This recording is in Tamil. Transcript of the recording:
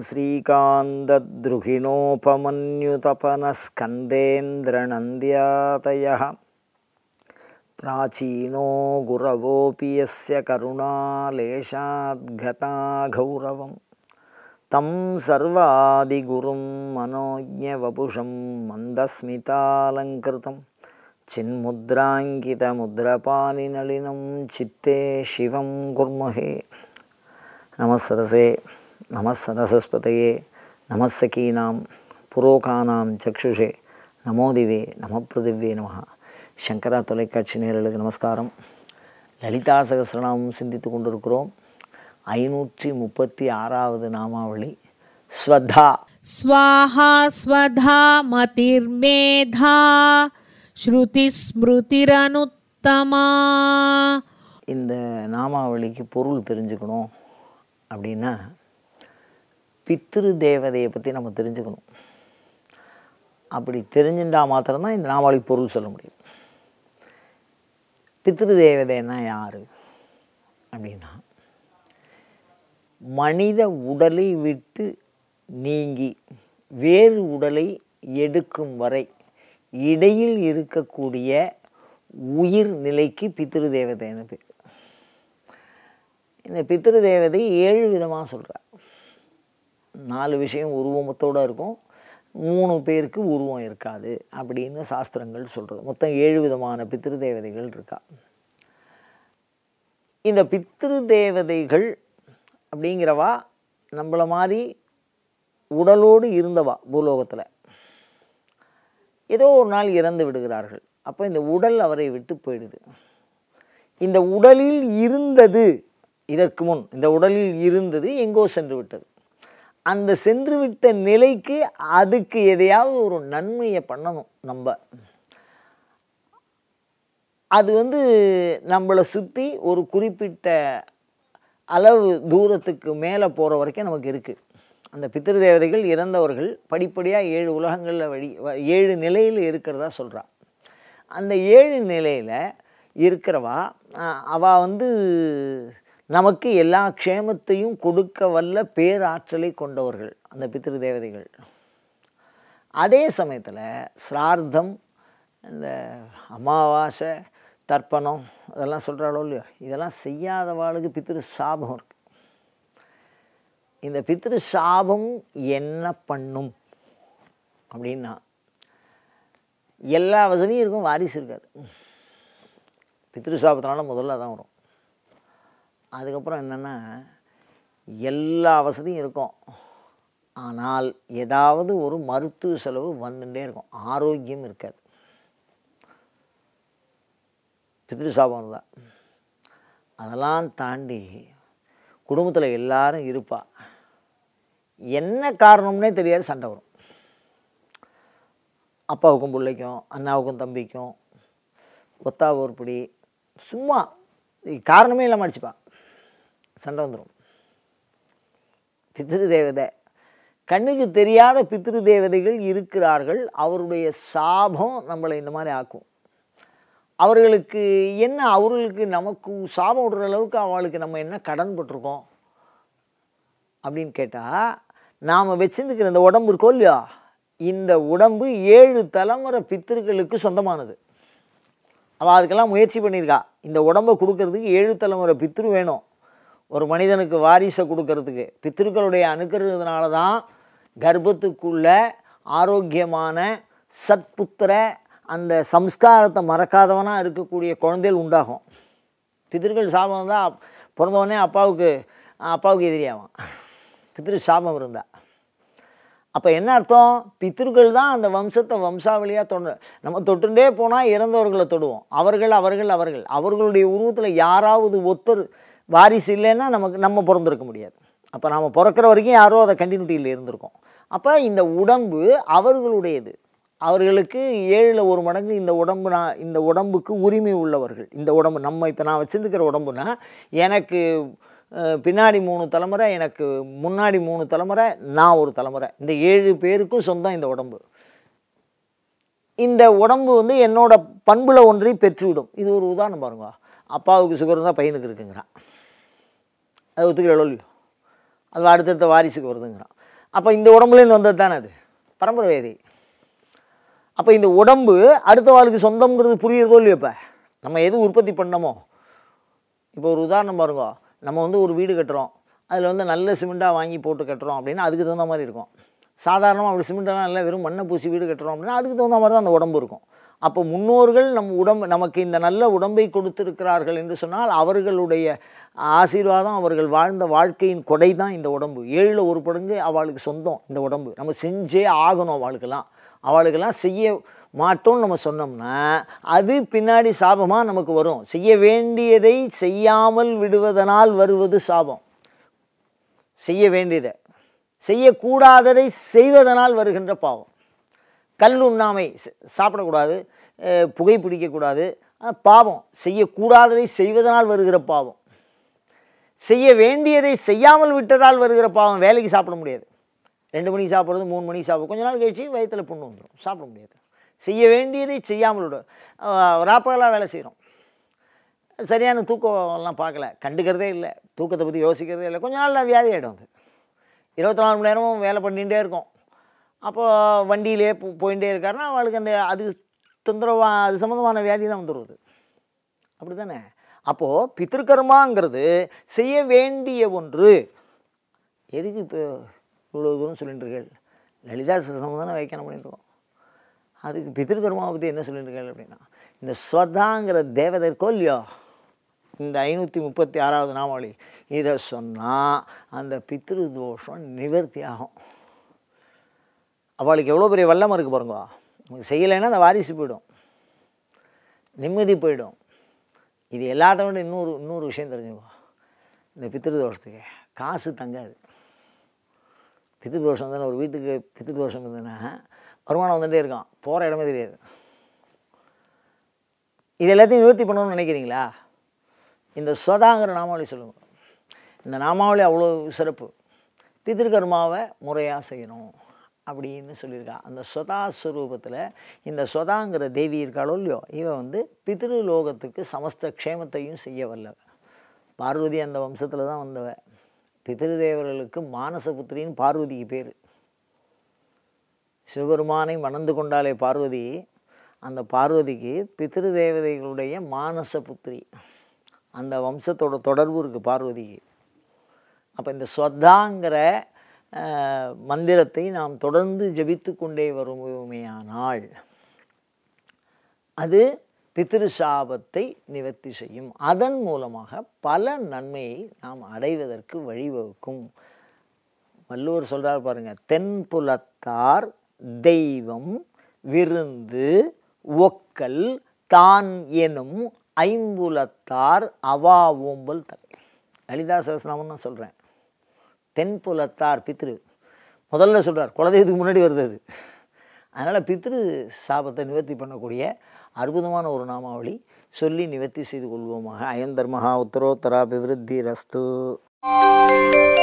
श्रीकान्तद्रुहिणोपमन्युतपनस्कन्देन्द्रनन्द्यातयः प्राचीनो गुरवोऽपि यस्य करुणालेशाद्गता गौरवम् तं सर्वादिगुरुं मनोज्ञवपुषं मन्दस्मितालङ्कृतं चिन्मुद्राङ्कितमुद्रपाणिनलिनं चित्ते शिवं कुर्महे। नमः सदसे नमः सदसस्पतये नमः सखीनां पुरोकानां चक्षुषे नमो दिवे नमः पृथिव्ये नमः। शंकरा தொலைக்காட்சி நேயர்களுக்கு நமஸ்காரம். லலிதா சகஸ்ரநாமம் சிந்தித்துக் கொண்டிருக்கிறோம். 536வது நாமாவளி ஸ்வதா. ஸ்வாஹா ஸ்வதா மதிர்மேதா ஸ்ருதி ஸ்மிருதிரனுத்தமா. இந்த நாமாவளிக்கு பொருள் தெரிஞ்சுக்கணும் அப்படின்னா பித்ரு தேவதையை பற்றி நம்ம தெரிஞ்சுக்கணும். அப்படி தெரிஞ்சுட்டா மாத்திரம்தான் இந்த நாமாவளிக்கு பொருள் சொல்ல முடியும். பித்ரு தேவதைன்னா யார் அப்படின்னா, மனித உடலை விட்டு நீங்கி வேறு உடலை எடுக்கும் வரை இடையில் இருக்கக்கூடிய உயிர் நிலைக்கு பித்ரு தேவதைன்னு பேர். இந்த பித்ரு தேவதை 7 விதமாக சொல்கிறார். 4 விஷயம் உருவமத்தோடு இருக்கும், 3 பேருக்கு உருவம் இருக்காது அப்படின்னு சாஸ்திரங்கள் சொல்கிறது. மொத்தம் 7 விதமான பித்ரு தேவதைகள் இருக்கா. இந்த பித்ரு தேவதைகள் அப்படிங்கிறவா நம்மளை மாதிரி உடலோடு இருந்தவா பூலோகத்தில். ஏதோ ஒரு நாள் இறந்து விடுகிறார்கள். அப்போ இந்த உடல் அவரை விட்டு போயிடுது. இந்த உடலில் இருந்தது, இதற்கு முன் இந்த உடலில் இருந்தது எங்கோ சென்று விட்டது. அந்த சென்று விட்ட நிலைக்கு அதுக்கு எதையாவது ஒரு நன்மையை பண்ணணும். அது நம்மளை சுற்றி ஒரு குறிப்பிட்ட அளவு தூரத்துக்கு மேலே போகிற வரைக்கும் நமக்கு இருக்குது. அந்த பித்ரு தேவதைகள் இறந்தவர்கள் படிப்படியாக 7 உலகங்களில் 7 நிலையில் இருக்கிறதா சொல்கிறா. அந்த 7 நிலையில் இருக்கிறவா அவள் நமக்கு எல்லா க்ஷேமத்தையும் கொடுக்க வல்ல பேராற்றலை கொண்டவர்கள் அந்த பித்ரு தேவதைகள். அதே சமயத்தில் சிரார்த்தம், இந்த அமாவாசை, தர்ப்பணம் அதெல்லாம் சொல்கிறாளோ இல்லையோ, இதெல்லாம் செய்யாதவாளுக்கு பித்ரு சாபம் இருக்குது. இந்த பித்ரு சாபம் என்ன பண்ணும் அப்படின்னா, எல்லா வசதியும் இருக்கும், வாரிசு இருக்காது. பித்ரு சாபத்தினால முதல்ல தான் வரும். அதுக்கப்புறம் என்னென்னா, எல்லா வசதியும் இருக்கும், ஆனால் ஏதாவது ஒரு மருத்துவ செலவு வந்துட்டே இருக்கும், ஆரோக்கியம் இருக்காது. பித்ரு சாபம் தான். அதெல்லாம் தாண்டி குடும்பத்தில் எல்லாரும் இருப்பா, என்ன காரணம்னே தெரியாது, சண்டை வரும். அப்பாவுக்கும் பிள்ளைக்கும், அண்ணாவுக்கும் தம்பிக்கும், ஒத்தா ஒருபடி சும்மா காரணமே இல்லாமல் அடிச்சுப்பா, சண்டை வந்துடும். பித்ரு தேவதை, கண்ணுக்கு தெரியாத பித்ரு தேவதைகள் இருக்கிறார்கள். அவருடைய சாபம் நம்மளை இந்த மாதிரி ஆக்கும். அவர்களுக்கு என்ன, அவர்களுக்கு நமக்கு சாபம் விடுற அளவுக்கு அவளுக்கு நம்ம என்ன கடன் பட்டிருக்கோம் அப்படின்னு கேட்டால், நாம் வச்சுருக்கிற இந்த உடம்பு இருக்கோ இல்லையா, இந்த உடம்பு 7 தலைமுறை பித்திருக்களுக்கு சொந்தமானது. அவள் அதுக்கெல்லாம் முயற்சி பண்ணியிருக்கா. இந்த உடம்பை கொடுக்கறதுக்கு 7 தலைமுறை பித்ரு வேணும். ஒரு மனிதனுக்கு வாரிசை கொடுக்கறதுக்கு பித்திருக்களுடைய அனுக்கிறதுனால தான் கர்ப்பத்துக்குள்ள ஆரோக்கியமான சத்புத்திர, அந்த சம்ஸ்காரத்தை மறக்காதவனாக இருக்கக்கூடிய குழந்தைகள் உண்டாகும். பித்திருக்கள் சாபம் தான் பிறந்தவொடனே அப்பாவுக்கு எதிரியாகும் பித்ரு சாபம் இருந்தால். அப்போ என்ன அர்த்தம், பித்திருக்கள் தான் அந்த வம்சத்தை வம்சாவளியாக நம்ம தொட்டுண்டே போனால் இறந்தவர்களை தொடுவோம். அவர்களுடைய உருவத்தில் யாராவது ஒருத்தர் வாரிசு இல்லைன்னா நம்ம பிறந்திருக்க முடியாது. அப்போ நாம் பிறக்கிற வரைக்கும் யாரோ அதை கண்டினியூட்டியில் இருந்திருக்கோம். அப்போ இந்த உடம்பு அவர்களுடையது. அவர்களுக்கு 7ல் 1 மடங்கு இந்த உடம்புக்கு உரிமை உள்ளவர்கள். இந்த உடம்பு இப்போ நான் வச்சுருக்கிற உடம்புனா, எனக்கு பின்னாடி 3 தலைமுறை, எனக்கு முன்னாடி 3 தலைமுறை, நான் ஒரு தலைமுறை, இந்த 7 பேருக்கும் சொந்தம் இந்த உடம்பு. இந்த உடம்பு என்னோட பண்பில் ஒன்றை பெற்றுவிடும். இது ஒரு உதாரணம் பாருங்க. அப்பாவுக்கு சுகர் இருந்தால் பையனுக்கு இருக்குங்கிறான், அது ஒத்துக்கிறோ இல்லையோ, அது அடுத்தடுத்த வாரிசுக்கு வருதுங்கிறான். அப்போ இந்த உடம்புலேருந்து வந்தது தானே அது பரம்பரை வியாதி. அப்போ இந்த உடம்பு அடுத்த வாழ்க்கை சொந்தம்ங்கிறது புரியுறதோ இல்லையோ? இப்போ நம்ம எது உற்பத்தி பண்ணமோ, இப்போ ஒரு உதாரணம் பாருங்க, நம்ம வந்து ஒரு வீடு கட்டுறோம், அதில் வந்து நல்ல சிமெண்ட்டாக வாங்கி போட்டு கட்டுறோம் அப்படின்னா அதுக்கு தகுந்த மாதிரி இருக்கும். சாதாரணமாக அப்படி சிமெண்ட்டெல்லாம் இல்லை வெறும் மண்ணை பூசி வீடு கட்டுறோம் அப்படின்னா அதுக்கு தகுந்த மாதிரி தான் அந்த உடம்பு இருக்கும். அப்போ முன்னோர்கள் நமக்கு இந்த நல்ல உடம்பை கொடுத்திருக்கிறார்கள் என்று சொன்னால் அவர்களுடைய ஆசீர்வாதம், அவர்கள் வாழ்ந்த வாழ்க்கையின் கொடை தான் இந்த உடம்பு. 7ல் 1 பங்கு அவளுக்கு சொந்தம் இந்த உடம்பு. நம்ம செஞ்சே ஆகணும். அவளுக்கெல்லாம் செய்ய மாட்டோம்னு நம்ம சொன்னோம்னா அது பின்னாடி சாபமாக நமக்கு வரும். செய்ய வேண்டியதை செய்யாமல் விடுவதனால் வருவது சாபம். செய்ய வேண்டியதை செய்யக்கூடாததை செய்வதனால் வருகின்ற பாவம். கல் உண்ணாமை, சாப்பிடக்கூடாது, புகை பிடிக்கக்கூடாது, பாவம். செய்யக்கூடாததை செய்வதனால் வருகிற பாவம். செய்ய வேண்டியதை செய்யாமல் விட்டதால் வருகிற பாவம். வேலைக்கு சாப்பிட முடியாது, 2 மணிக்கு சாப்பிட்றது 3 மணிக்கு சாப்பிடும், கொஞ்ச நாள் கழிச்சு வயிற்றில் புண்ணு வந்துடும், சாப்பிட முடியாது. செய்ய வேண்டியதை செய்யாமல் விட ராப்பகலாக வேலை செய்கிறோம், சரியான தூக்கம்லாம் பார்க்கல, கண்டுக்கிறதே இல்லை, தூக்கத்தை பற்றி யோசிக்கிறதே இல்லை, கொஞ்ச நாள் வியாதி ஆகிடும். அது 24 மணி நேரமும் வேலை பண்ணிகிட்டே இருக்கும். அப்போது வண்டியிலே போயிட்டே இருக்காருன்னா அவளுக்கு அந்த அது தொந்தரவாக அது சம்மந்தமான வியாதிலாம் வந்துடுது. அப்படி தானே? அப்போது பித்திருக்கர்மாங்கிறது செய்ய வேண்டிய ஒன்று. எதுக்கு இப்போ இவ்வளோ தூரம் சொல்லிட்டுருக்கேள்? லலிதா சகஸ்ரநாமம் தானே வைக்கணும் பண்ணிட்டுருக்கோம். அதுக்கு பித்திருக்கர்மாவை பற்றி என்ன சொல்லிட்டுருக்கேள் அப்படின்னா, இந்த ஸ்வதாங்கிற தேவதை இருக்கோ இல்லையோ, இந்த 536வது நாமாவளி இதை சொன்னால் அந்த பித்ரு தோஷம் நிவர்த்தி ஆகும். அவளுக்கு எவ்வளோ பெரிய வல்லமை இருக்குது பாருங்க. உங்களுக்கு செய்யலைன்னா அந்த வாரிசு போயிடும், நிம்மதி போயிடும். இது எல்லாத்த விட இன்னொரு விஷயம் தெரிஞ்சுக்கோ. இந்த பித்ரு தோஷத்துக்கு காசு தங்காது. பித்ரு தோஷம் தானே, ஒரு வீட்டுக்கு பித்ரு தோஷம் இருந்ததுன்னா வருமானம் வந்துகிட்டே இருக்கான், போகிற இடமே தெரியாது. இது எல்லாத்தையும் நிவர்த்தி பண்ணணும்னு நினைக்கிறீங்களா? இந்த ஸ்வதாங்கிற நாமாவளி சொல்லுங்கள். இந்த நாமாவளி அவ்வளோ சிறப்பு. பித்திருக்கர்மாவை முறையாக செய்யணும் அப்படின்னு சொல்லியிருக்கா. அந்த ஸ்வதா ஸ்வரூபத்தில் இந்த ஸ்வதாங்கிற தேவி இருக்காளோ இல்லையோ, இவன் வந்து பித்ரு லோகத்துக்கு சமஸ்த க்ஷேமத்தையும் செய்ய வல்லவ. பார்வதி அந்த வம்சத்தில் தான் வந்தவ. பித்ருதேவர்களுக்கு மானசபுத்திரின்னு பார்வதிக்கு பேர். சிவபெருமானை மணந்து கொண்டாலே பார்வதி, அந்த பார்வதிக்கு பித்ரு தேவதைகளுடைய மானசபுத்திரி, அந்த வம்சத்தோட தொடர்பு இருக்குது பார்வதிக்கு. அப்போ இந்த ஸ்வதாங்கிற மந்திரத்தை நாம் தொடர்ந்து ஜபித்து கொண்டே வருவோமேயானால் அது பித்ரு சாபத்தை நிவர்த்தி செய்யும். அதன் மூலமாக பல நன்மையை நாம் அடைவதற்கு வழிவகுக்கும். வள்ளுவர் சொல்கிறார் பாருங்கள், தென்புலத்தார் தெய்வம் விருந்து ஒக்கல் தான் எனும் ஐம்புலத்தார் அவா ஓம்பல் தலை. லலிதா சகஸ்ரநாமம் தான் சொல்கிறேன். தென்புலத்தார் பித்ரு முதல்ல சொல்கிறார், குலதெய்வத்துக்கு முன்னாடி வருது அது. அதனால் பித்ரு சாபத்தை நிவர்த்தி பண்ணக்கூடிய அற்புதமான ஒரு நாமாவளி சொல்லி நிவர்த்தி செய்து கொள்வோமாக. அயம் தர்மஹா உத்தரோத்தராபிவிருத்தி ரஸ்து.